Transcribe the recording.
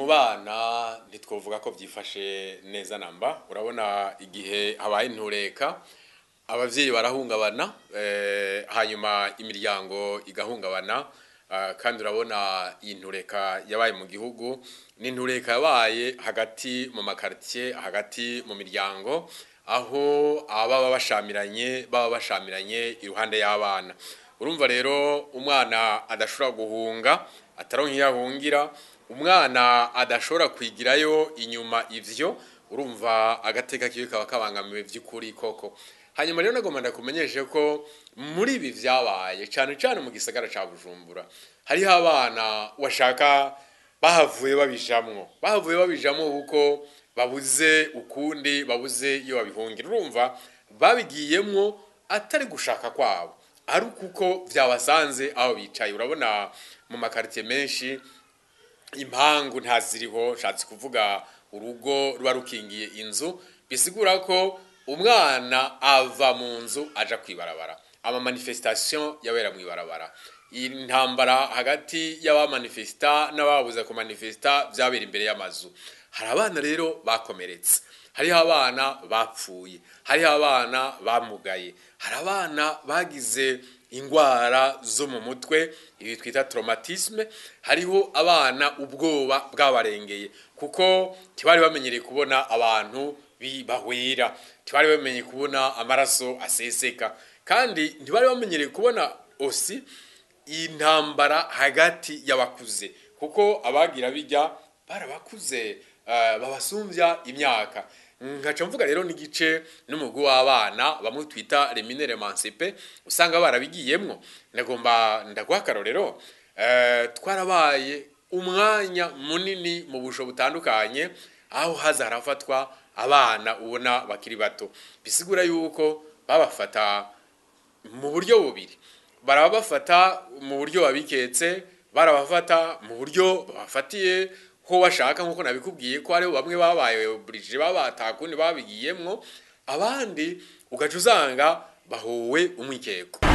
bana ntitwovuga ko byifashe neza namba urabona igihe habaye intureka abavyeyi barahungabana hanyuma imiryango igahungabana kandi urabona intureka yabaye mu gihugu n'intureka yabaye hagati mu makartier hagati mu miryango aho baba bashamiranye iruhande y'abana urumva rero umwana adashobora guhunga ataronka yahungira umwana adashobora kwigirayo inyuma ivyo urumva agateka kiwe kaba kabangamiwe vy'ukuri koko hanyuma rero nagomba ndakumenyeshe ko muri ibi vyabaye cyane mu gisagara ca Bujumbura hariho abana washaka bahavuye babijamwo kuko babuze ukundi babuze iyo babihungira urumva babigiyemwo atari gushaka kwabo ari kuko vyabasanze aho bicaye urabona mu makartier menshi impangu ntaziriho shatse kuvuga urugo ruba rukingiye inzu bisigura ko umwana ava mu nzu aja kwibarabara ama manifestation yabera mu ibarabara intambara hagati y'abamanifesta n'ababuza ku manifesta vyabera imbere y'amazu hari abana rero bakomeretse hariho abana bapfuye hariho abana bamugaye hari abana bagize ingwara zo mu mutwe ibi twita traumatisme hariho abana ubwoba bwabarengeye kuko tibari bamenyereye kubona abantu bibahwera tibari bamenyereye kubona amaraso aseseka kandi ntibari bamenyereye kubona osi intambara hagati y'abakuze kuko abagira bijya barabakuze babasumbya imyaka nkaca mvuga rero n'igice n'umugwi w'abana bamwe twita les mineurs émancipés usanga barabigiyemwo nagomba ndagwakaro rero twarabaye umwanya munini mu busho butandukanye aho haza harafatwa abana ubona bakiri bato bisigura yuko babafata mu buryo bubiri barabafata mu buryo babiketse barabafata mu buryo bafatiye ko washaka nkuko nabikubwiye ko ari bamwe babaye oblige babatakundi babigiyemwo abandi ugaca usanga bahowe umwikeko